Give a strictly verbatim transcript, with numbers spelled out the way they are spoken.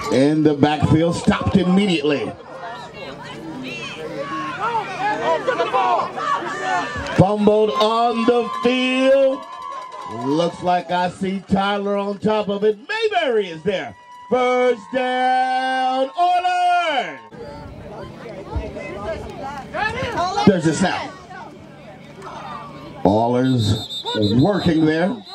in the backfield, stopped immediately. Fumbled on the field. Looks like I see Tyler on top of it. Mayberry is there. First down, order. There's a snap. Ballers working there.